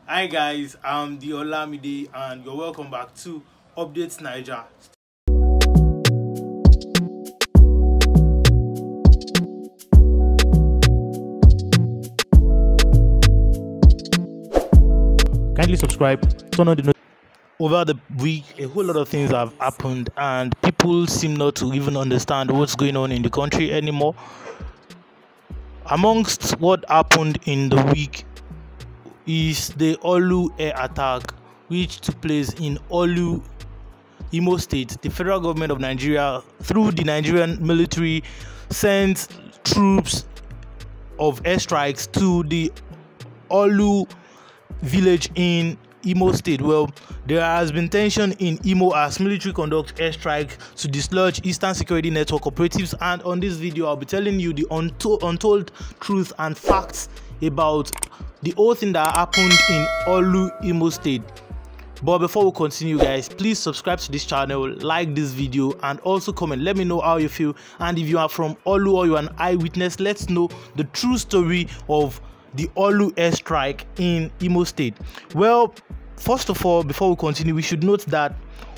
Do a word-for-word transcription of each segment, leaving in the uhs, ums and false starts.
Hi guys, I'm the Olamide and you're welcome back to Updates Niger. Kindly subscribe, turn on the notifications. Over the week, a whole lot of things have happened and people seem not to even understand what's going on in the country anymore. Amongst what happened in the week is the Orlu air attack, which took place in Orlu, Imo State. The federal government of Nigeria, through the Nigerian military, sent troops of airstrikes to the Orlu village in Imo State. Well, there has been tension in Imo as military conduct airstrike to dislodge Eastern Security Network operatives, and on this video I'll be telling you the unto untold truth and facts about the whole thing that happened in Orlu, Imo State. But before we continue, guys, please subscribe to this channel, like this video, and also comment. Let me know how you feel, and if you are from Orlu or you are an eyewitness, let's know the true story of the Orlu airstrike in Imo State. Well, first of all, before we continue, we should note that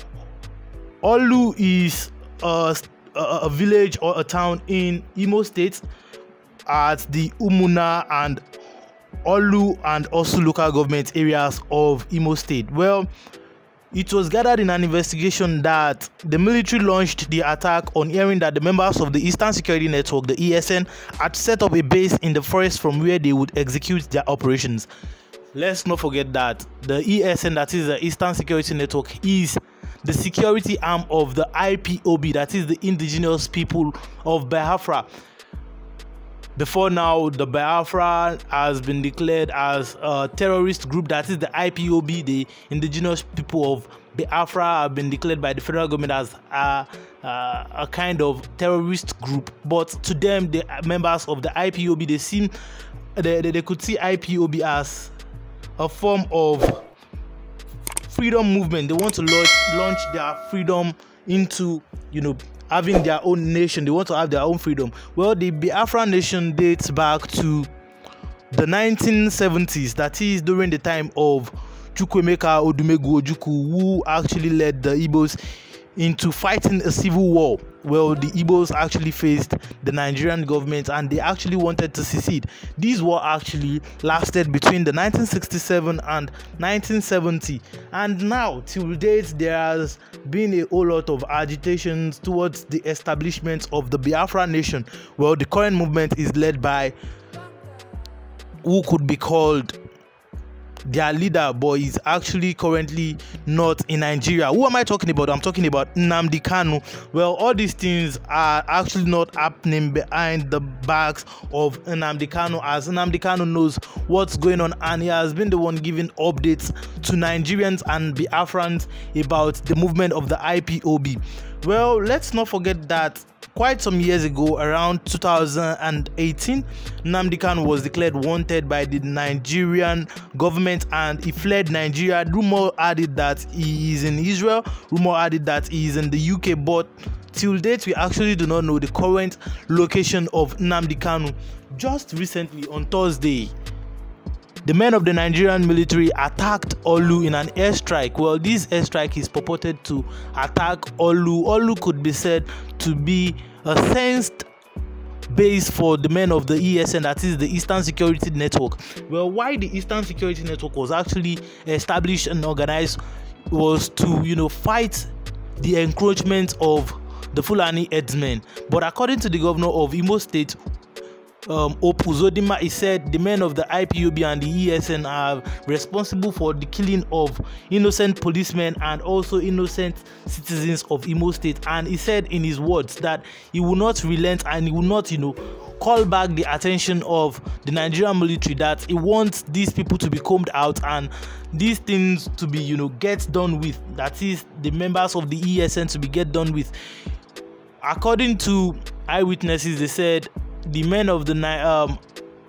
Orlu is a, a, a village or a town in Imo State at the Umuna and Orlu and also local government areas of Imo State. Well, it was gathered in an investigation that the military launched the attack on hearing that the members of the Eastern Security Network, the E S N, had set up a base in the forest from where they would execute their operations. Let's not forget that the E S N, that is the Eastern Security Network, is the security arm of the I P O B, that is the indigenous people of Biafra. Before now, the Biafra has been declared as a terrorist group, that is the I P O B. The indigenous people of Biafra have been declared by the federal government as a, a, a kind of terrorist group. But to them, the members of the I P O B, they seem they, they, they could see I P O B as a form of freedom movement. They want to launch, launch their freedom into, you know, having their own nation. They want to have their own freedom. Well, the Biafra nation dates back to the nineteen seventies, that is during the time of Chukwemeka Odumegwu Ojukwu, who actually led the Igbos into fighting a civil war. Well, the Igbos actually faced the Nigerian government and they actually wanted to secede. This war actually lasted between the nineteen sixty-seven and nineteen seventy, and now till date there has been a whole lot of agitations towards the establishment of the Biafra nation. Well, the current movement is led by who could be called their leader, but is actually currently not in Nigeria. Who am I talking about? I'm talking about Nnamdi Kanu. Well, all these things are actually not happening behind the backs of Nnamdi Kanu, as Nnamdi Kanu knows what's going on and he has been the one giving updates to Nigerians and Biafrans about the movement of the I P O B. Well, let's not forget that quite some years ago, around two thousand eighteen, Nnamdi Kanu was declared wanted by the Nigerian government and he fled Nigeria. Rumor added that he is in Israel, rumor added that he is in the U K, but till date we actually do not know the current location of Nnamdi Kanu. Just recently, on Thursday, the men of the Nigerian military attacked Orlu in an airstrike. Well, this airstrike is purported to attack Orlu. Orlu could be said to be a sensed base for the men of the E S N, that is the Eastern Security Network. Well, why the Eastern Security Network was actually established and organized was to, you know, fight the encroachment of the Fulani headsmen. But according to the governor of Imo State, Um, Opuzodima, he said the men of the I P O B and the E S N are responsible for the killing of innocent policemen and also innocent citizens of Imo State. And he said in his words that he will not relent and he will not, you know, call back the attention of the Nigerian military, that he wants these people to be combed out and these things to be, you know, get done with. That is, the members of the E S N to be get done with. According to eyewitnesses, they said the men of the um,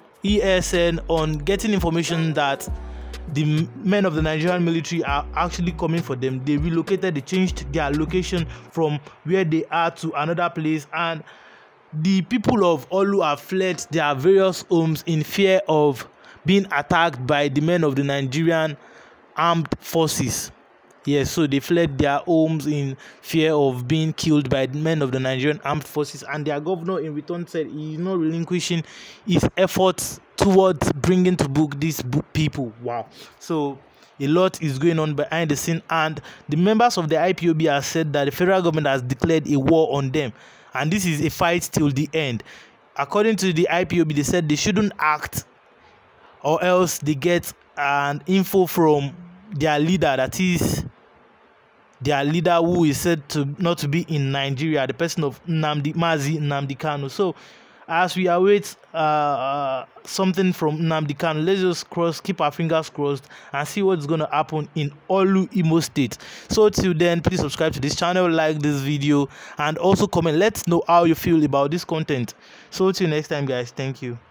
E S N, on getting information that the men of the Nigerian military are actually coming for them, they relocated, they changed their location from where they are to another place, and the people of Orlu have fled their various homes in fear of being attacked by the men of the Nigerian armed forces. Yes, so they fled their homes in fear of being killed by the men of the Nigerian armed forces, and their governor in return said he is not relinquishing his efforts towards bringing to book these book people. Wow. So a lot is going on behind the scene, and the members of the I P O B have said that the federal government has declared a war on them, and this is a fight till the end. According to the I P O B, they said they shouldn't act, or else they get an info from their leader, that is their leader, who is said to not to be in Nigeria, the person of Nnamdi Mazi Nnamdi Kanu. So as we await uh, uh, something from Nnamdi Kanu, let's just cross, keep our fingers crossed and see what's going to happen in Orlu, Imo State. So till then, please subscribe to this channel, like this video, and also comment. Let's know how you feel about this content. So till next time, guys. Thank you.